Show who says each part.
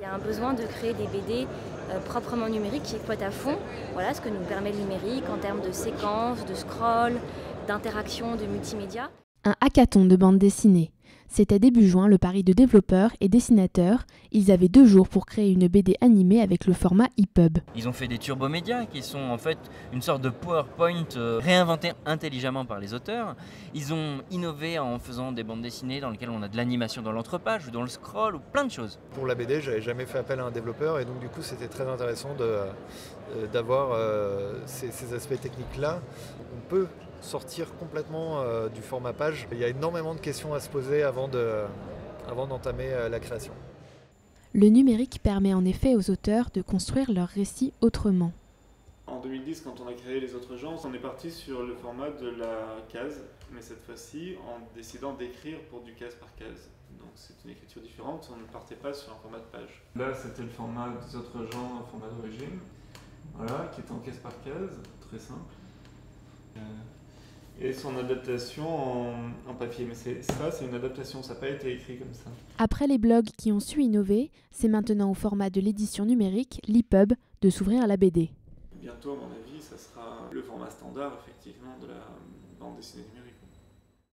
Speaker 1: Il y a un besoin de créer des BD proprement numériques qui exploitent à fond ce que nous permet le numérique en termes de séquences, de scroll, d'interaction, de multimédia.
Speaker 2: Un hackathon de bande dessinée. C'était début juin le pari de développeurs et dessinateurs. Ils avaient 2 jours pour créer une BD animée avec le format EPUB.
Speaker 3: Ils ont fait des turbomédias qui sont en fait une sorte de PowerPoint réinventé intelligemment par les auteurs. Ils ont innové en faisant des bandes dessinées dans lesquelles on a de l'animation dans l'entrepage ou dans le scroll ou plein de choses.
Speaker 4: Pour la BD, j'avais jamais fait appel à un développeur et donc du coup c'était très intéressant d'avoir ces aspects techniques-là. On peut sortir complètement du format page. Il y a énormément de questions à se poser avant d'entamer la création.
Speaker 2: Le numérique permet en effet aux auteurs de construire leur récit autrement.
Speaker 5: En 2010, quand on a créé Les Autres Gens, on est parti sur le format de la case, mais cette fois-ci en décidant d'écrire pour du case par case. Donc c'est une écriture différente, on ne partait pas sur un format de page. Là c'était le format des Autres Gens, un format d'origine, qui est en case par case, très simple. Et son adaptation en papier, mais c'est une adaptation, ça n'a pas été écrit comme ça.
Speaker 2: Après les blogs qui ont su innover, c'est maintenant au format de l'édition numérique, l'EPUB, de s'ouvrir à la BD.
Speaker 5: Bientôt, à mon avis, ça sera le format standard, effectivement, de la bande dessinée numérique.